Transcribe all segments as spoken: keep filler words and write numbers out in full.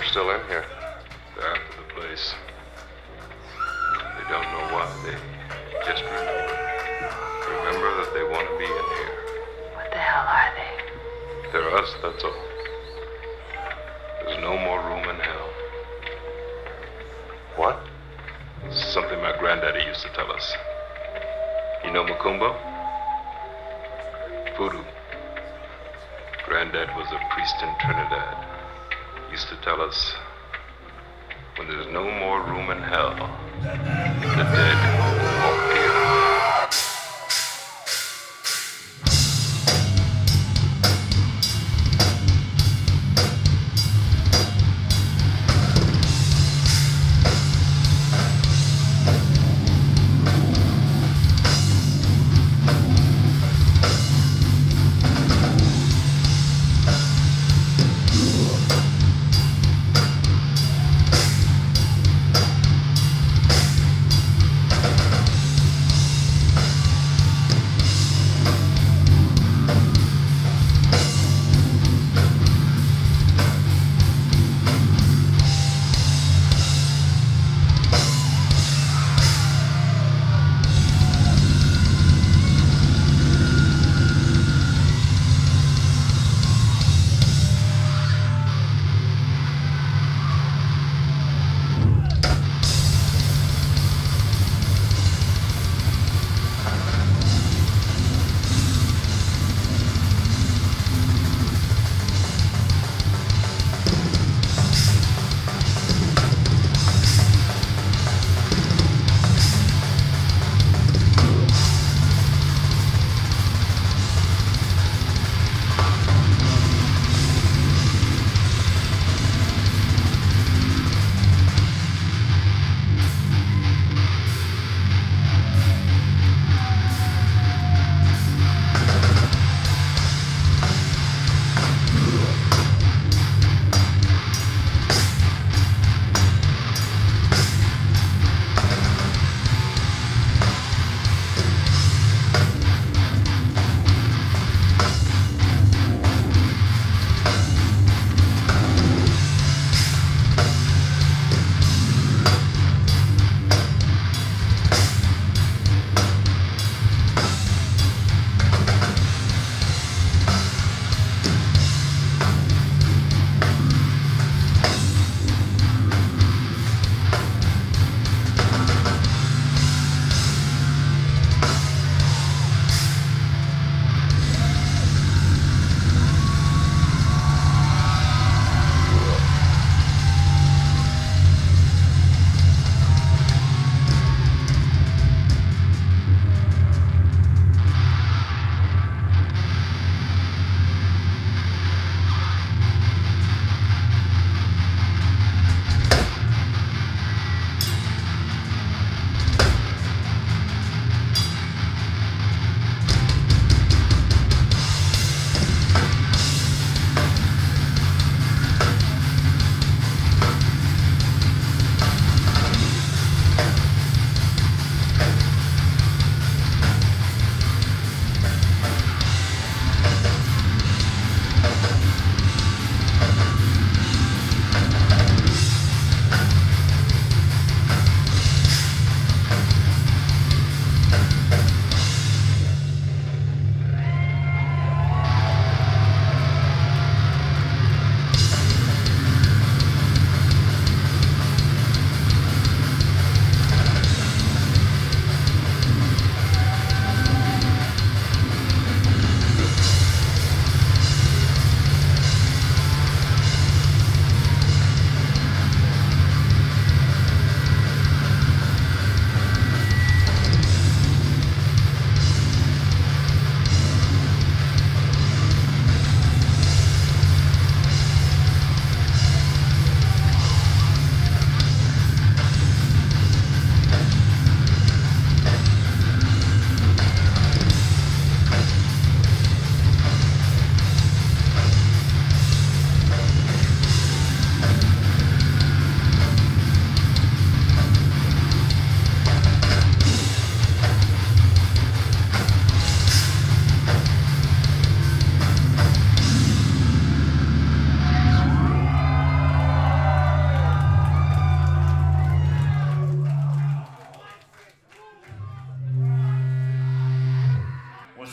still in here. They're after the place. They don't know why. They just remember. Remember that they want to be in here. What the hell are they? They're us, that's all. There's no more room in hell. What? Something my granddaddy used to tell us. You know Macumba? Voodoo. Granddad was a priest in Trinidad. He used to tell us, when there's no more room in hell, the dead walk here.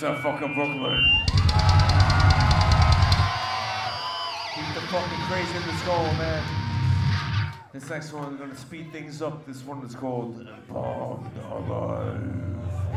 to fucking Brooklyn. Keep the fucking crazy in the skull, man. This next one, we're gonna speed things up. This one is called Bombed Alive.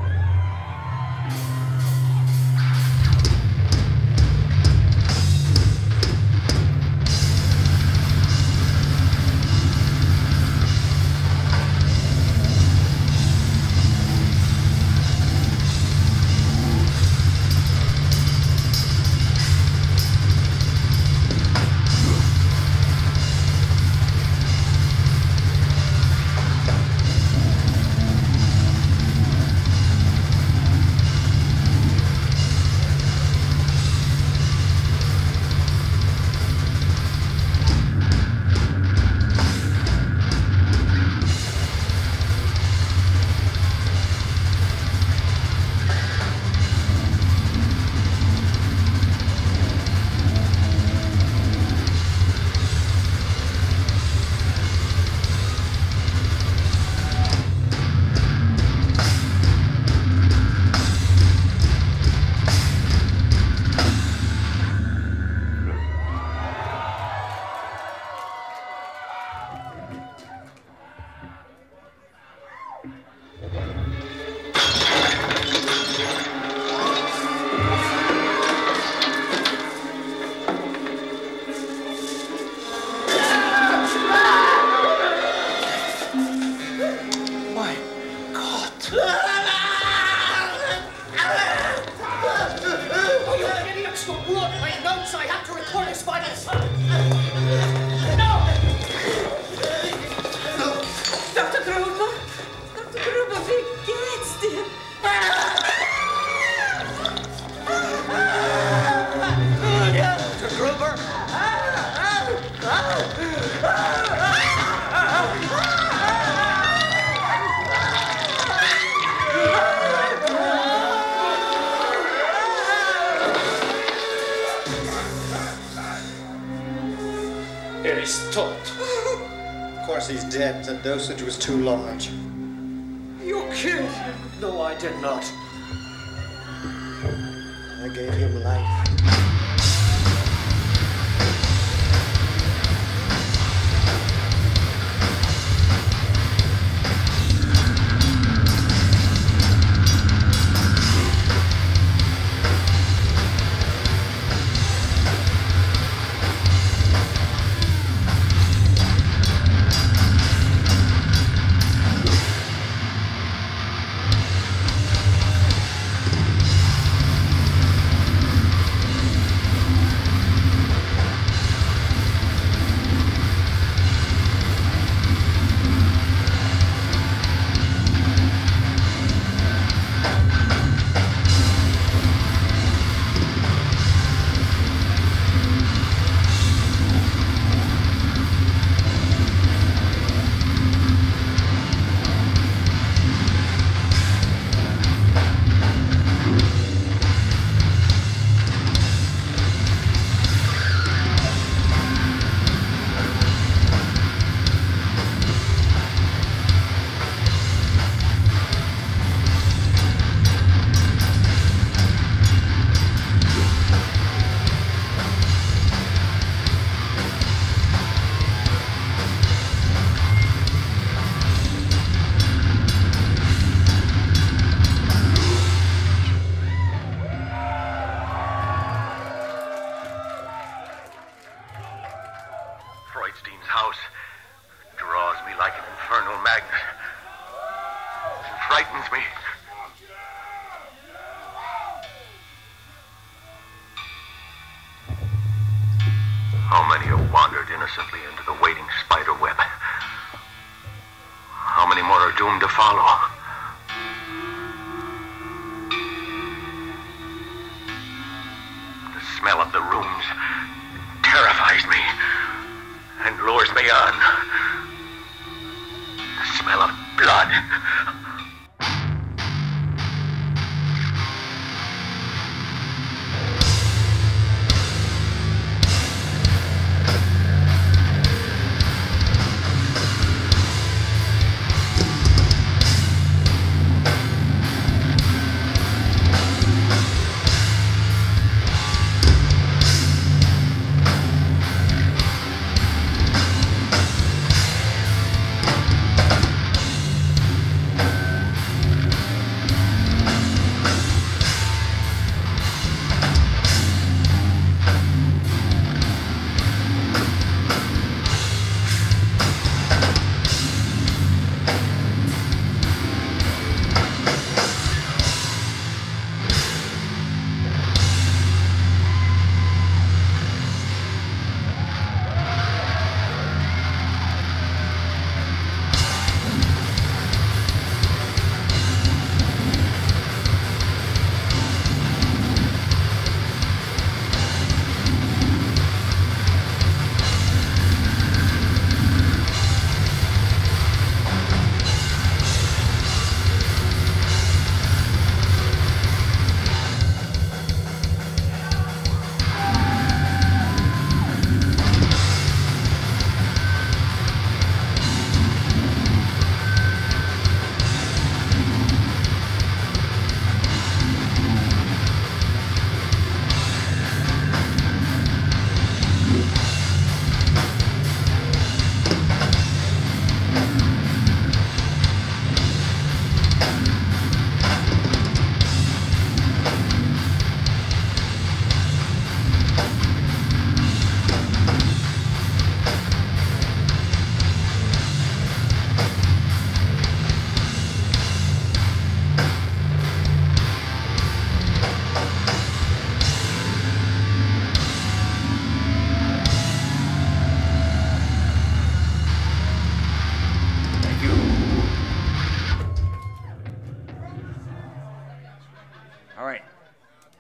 The dosage was too large. You killed him. No, I did not. I gave him life.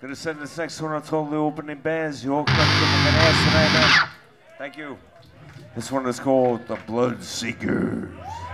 Gonna send this next one out to all the opening bands. You all come to an ass tonight, man. Thank you. This one is called The Blood Seekers.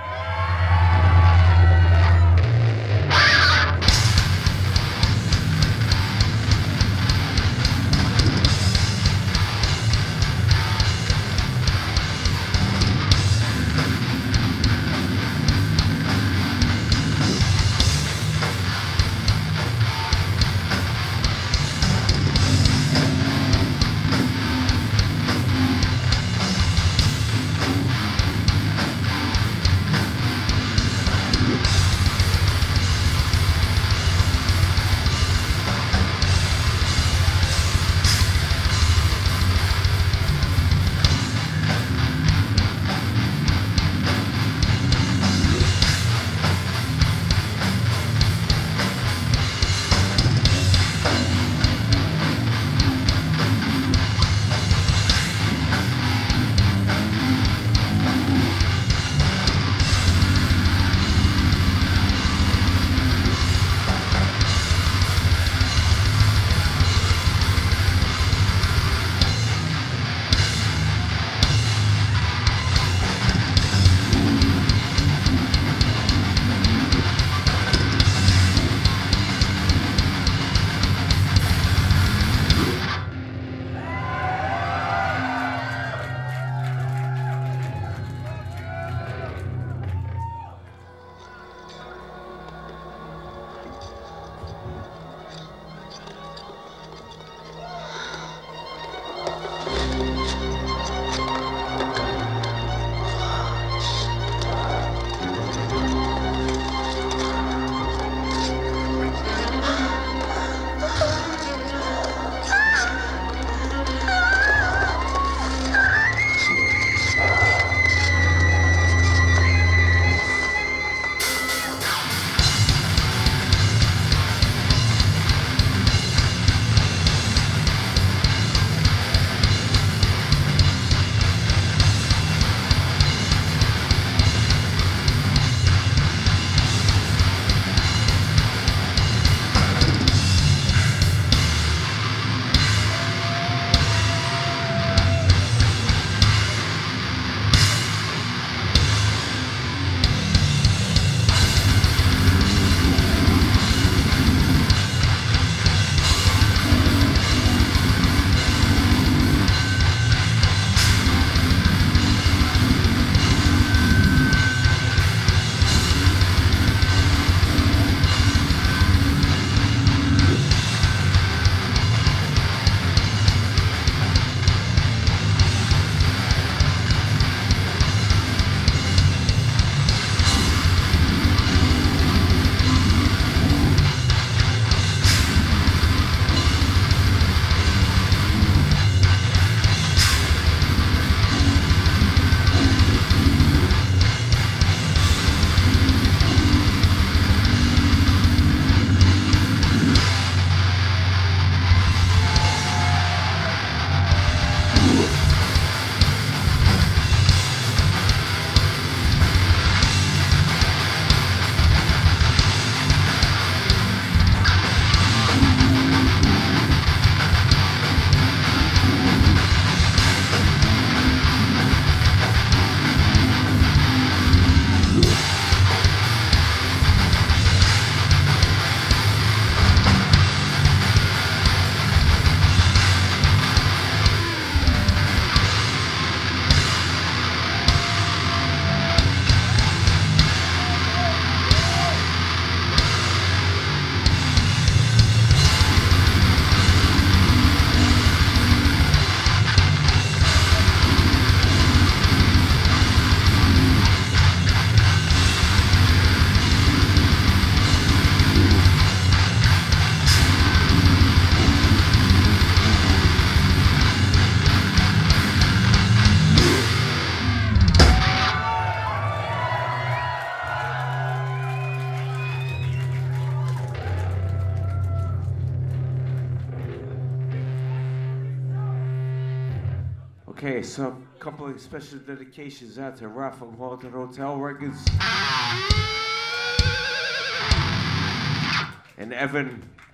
Okay, so a couple of special dedications out to Rafa Haunted Hotel Records. And Evan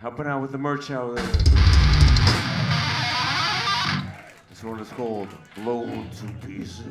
helping out with the merch out there. This one is called Blown to Pieces.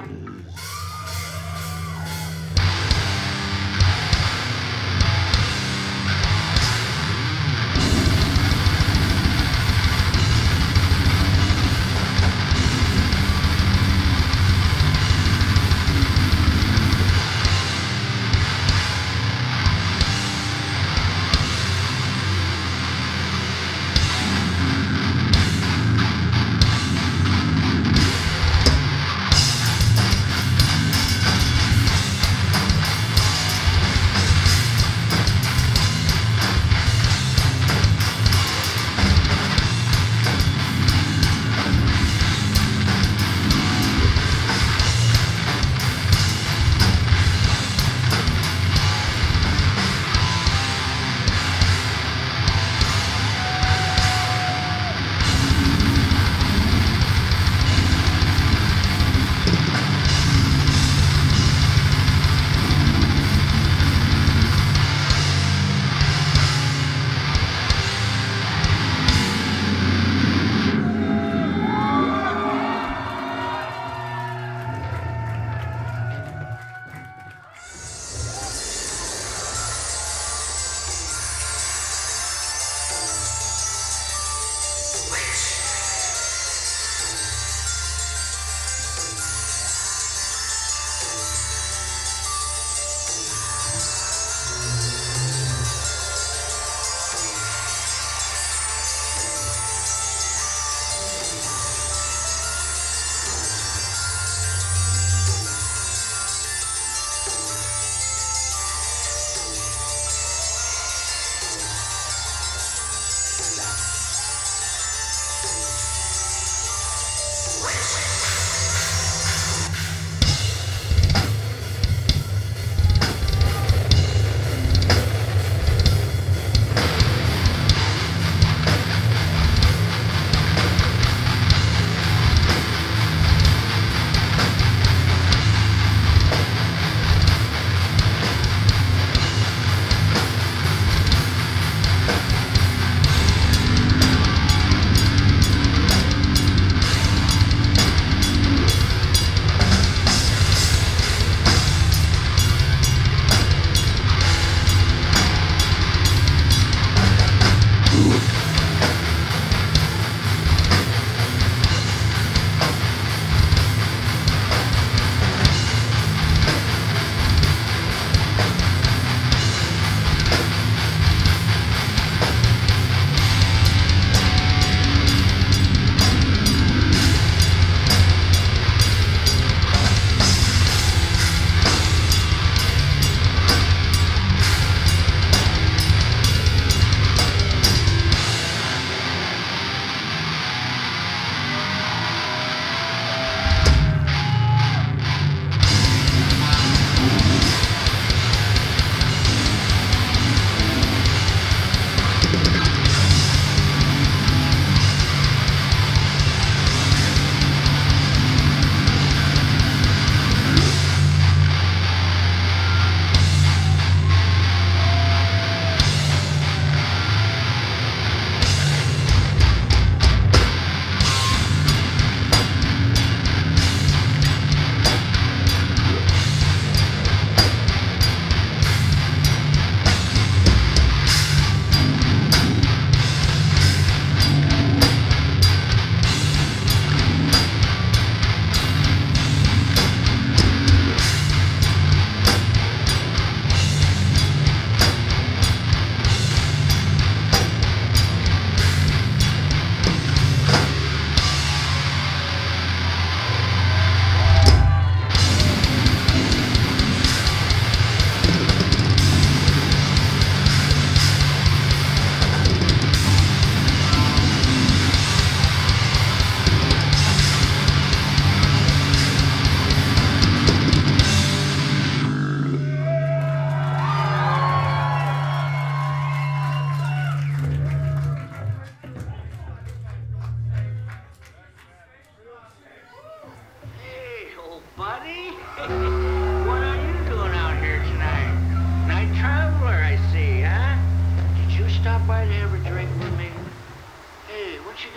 by to have a drink with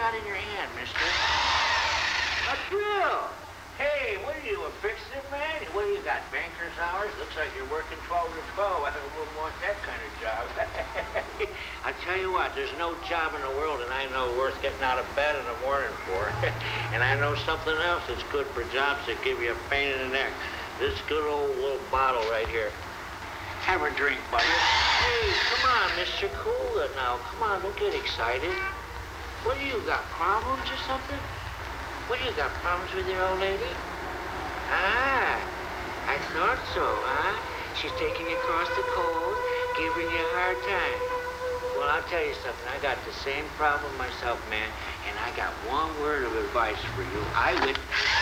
got in your hand, mister? A drill. Hey, what are you, a fixer, man? What do you got, banker's hours? Looks like you're working twelve to twelve. I wouldn't want that kind of job. I tell you what, there's no job in the world that I know worth getting out of bed in the morning for. And I know something else that's good for jobs that give you a pain in the neck. This good old little bottle right here. Have a drink, buddy. Hey, come on, Mister Cool it now. Come on, don't get excited. What do you got, problems or something? What, you got problems with your old lady? Ah, I thought so, huh? She's taking you across the cold, giving you a hard time. Well, I'll tell you something. I got the same problem myself, man, and I got one word of advice for you. I would...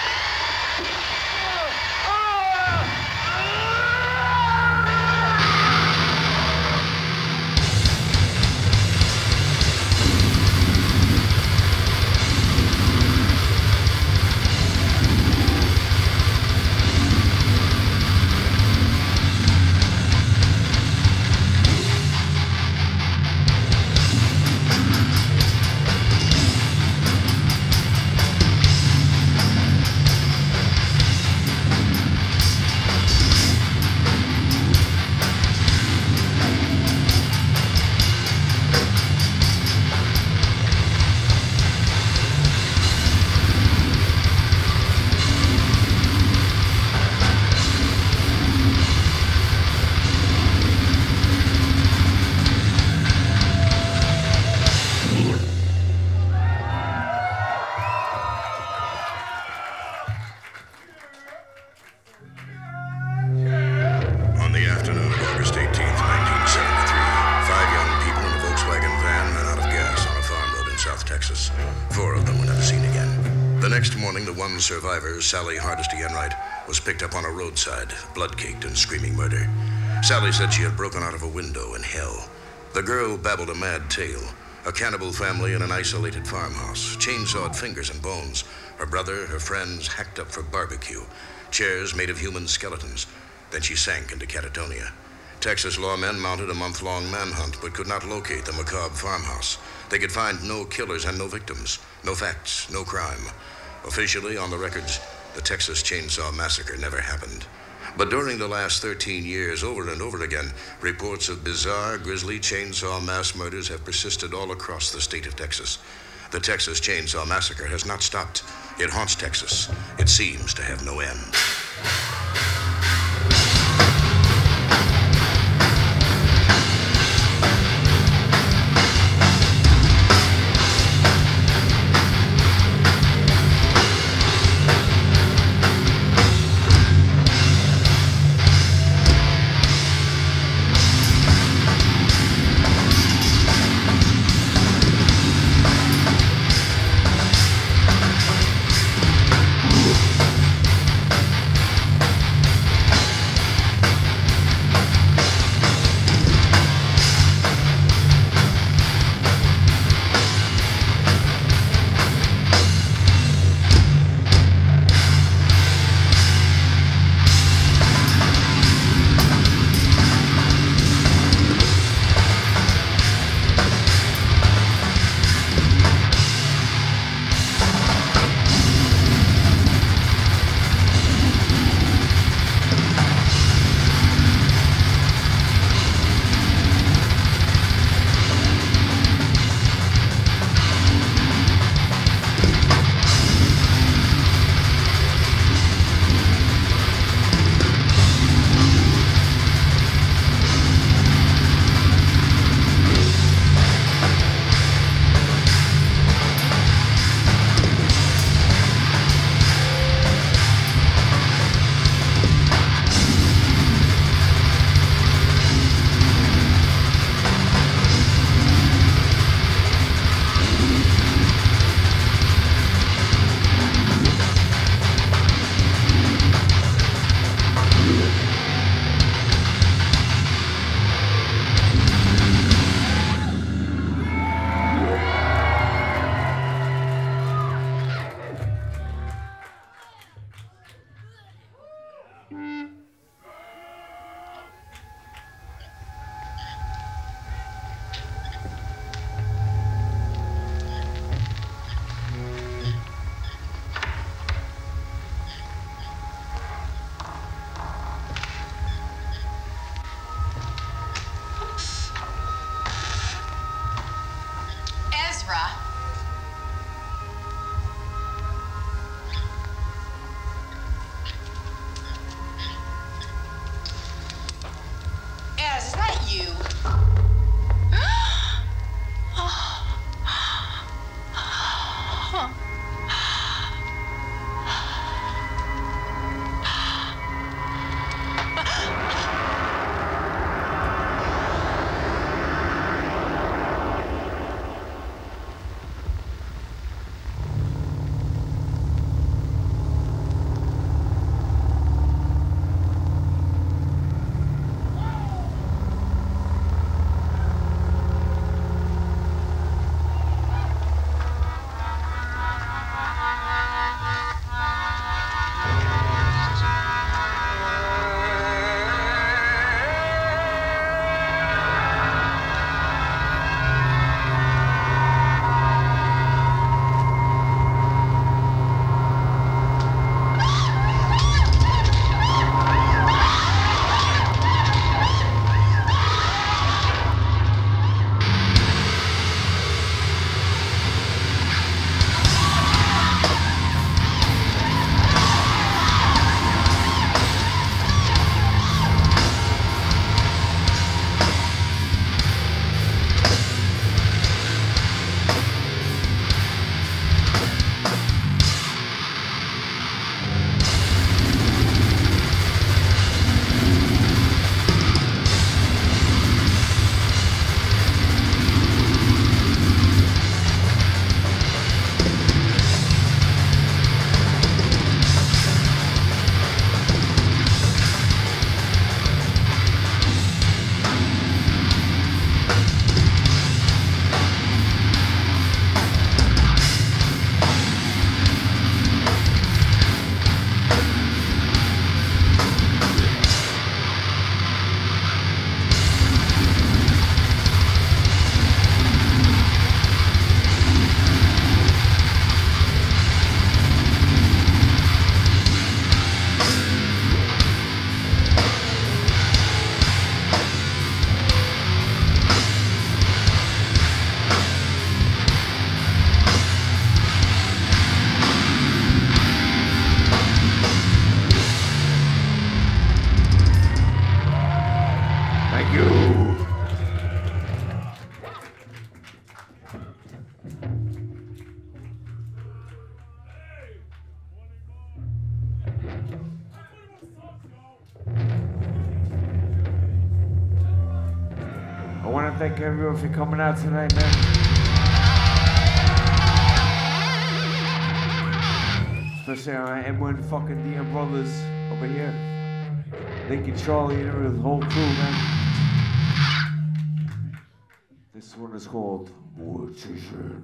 Survivor, Sally Hardesty Enright, was picked up on a roadside, blood-caked and screaming murder. Sally said she had broken out of a window in hell. The girl babbled a mad tale. A cannibal family in an isolated farmhouse, chainsawed fingers and bones. Her brother, her friends, hacked up for barbecue. Chairs made of human skeletons. Then she sank into catatonia. Texas lawmen mounted a month-long manhunt, but could not locate the macabre farmhouse. They could find no killers and no victims, no facts, no crime. Officially, on the records, the Texas Chainsaw Massacre never happened. But during the last thirteen years, over and over again, reports of bizarre, grisly chainsaw mass murders have persisted all across the state of Texas. The Texas Chainsaw Massacre has not stopped. It haunts Texas. It seems to have no end. want to thank everyone for coming out tonight, man. Especially our M one fucking D M brothers over here. Lincoln Charlie and the whole crew, man. This one is called Mortician.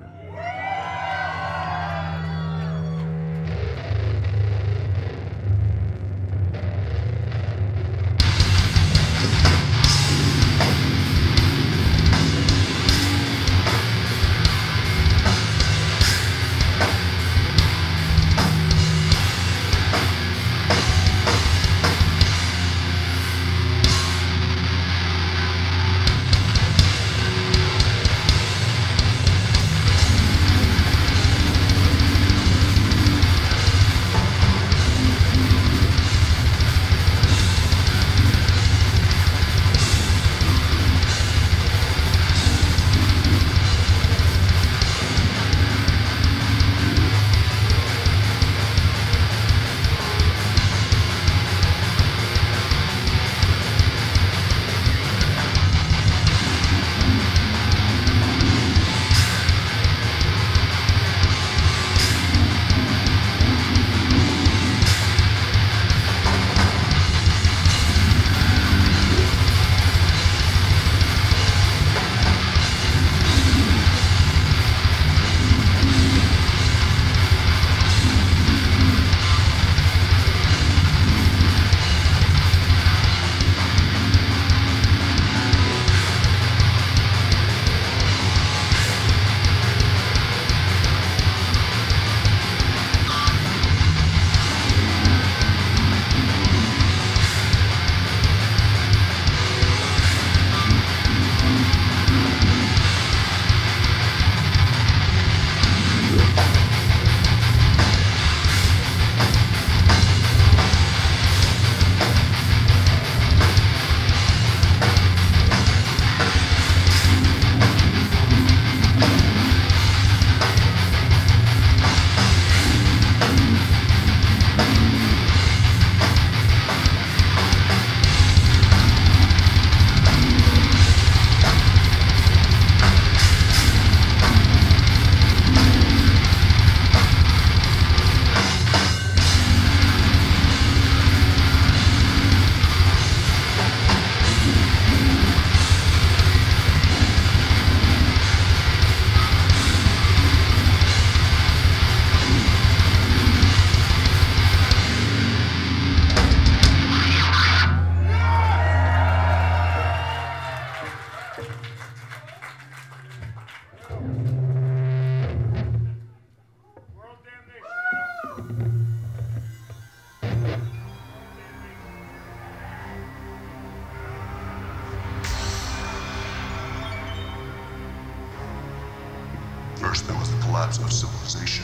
First, there was the collapse of civilization.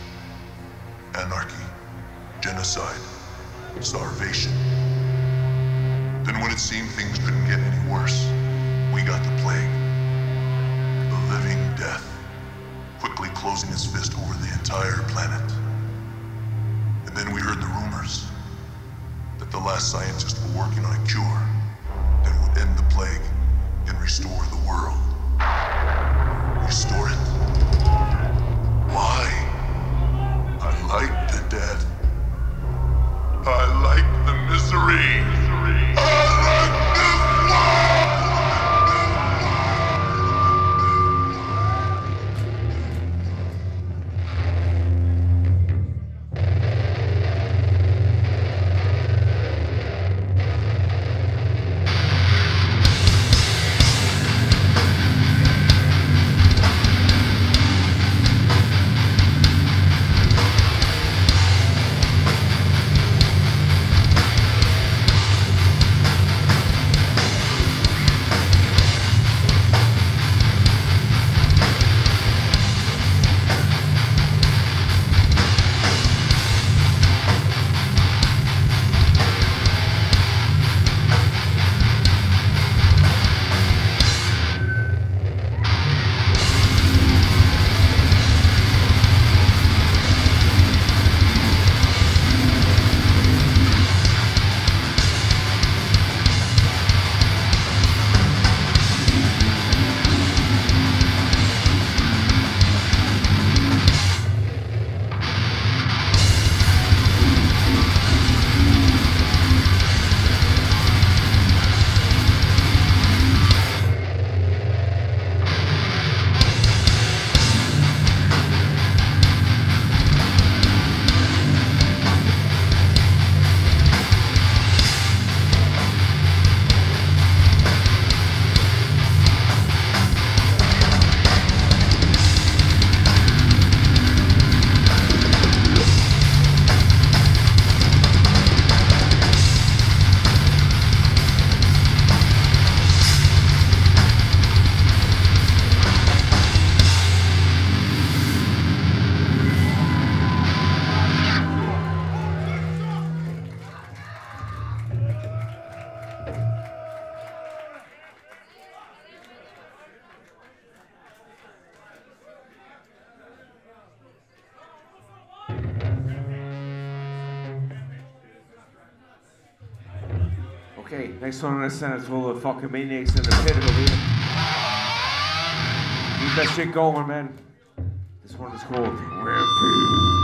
Anarchy, genocide, starvation. Then when it seemed things couldn't get any worse, we got the plague. The living death, quickly closing its fist over the entire planet. And then we heard the rumors that the last scientists were working on a cure that would end the plague and restore the world. Restore it? Why? I like the death. I like the misery. I like this world! Okay, next one I'm gonna send it to all the fucking maniacs in the pit over here. Keep that shit going, man. This one is called Rampage.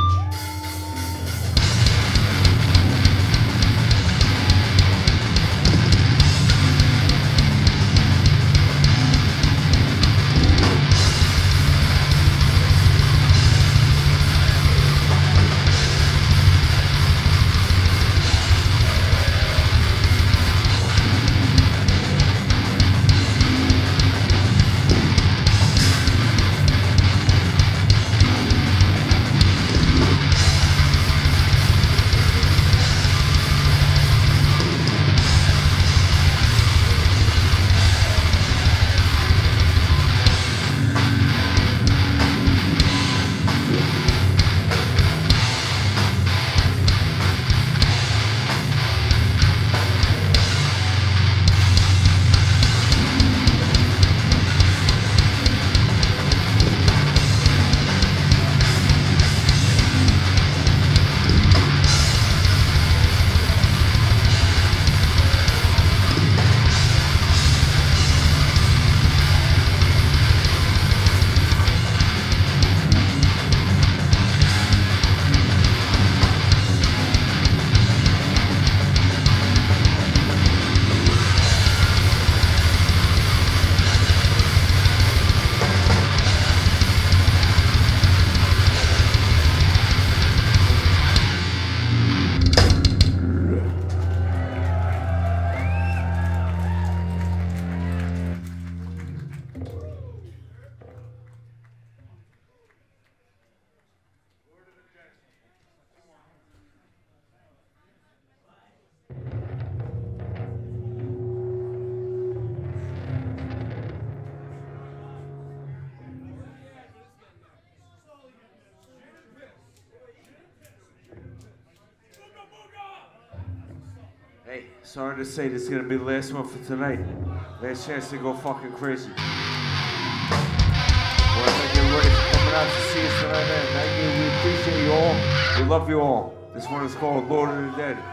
Hey, sorry to say this is gonna be the last one for tonight. Last chance to go fucking crazy. Well, thank you everybody for coming out to see us tonight, man. Thank you, we appreciate you all. We love you all. This one is called Lord of the Dead.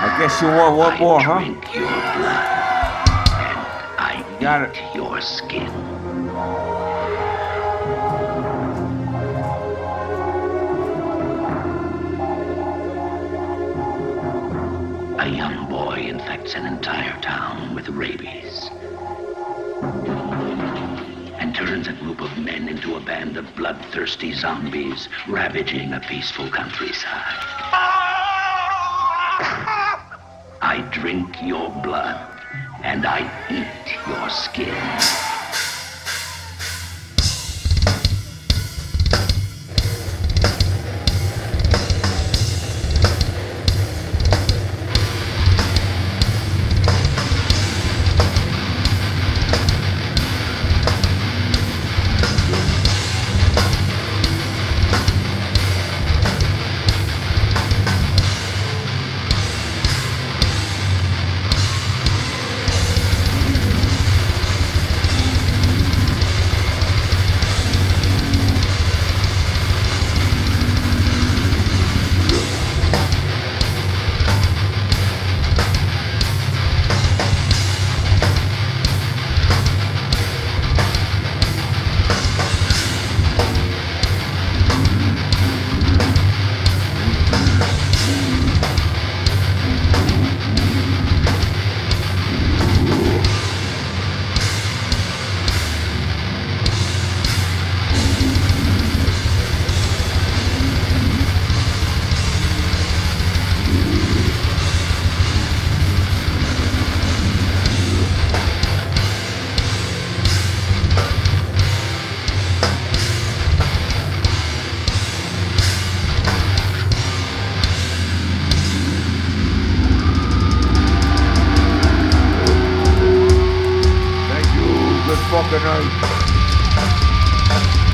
I guess you want one more, huh? I drink your blood, and I Got eat it. your skin. A young boy infects an entire town with rabies and turns a group of men into a band of bloodthirsty zombies ravaging a peaceful countryside. I drink your blood and I eat your skin. Fucking night.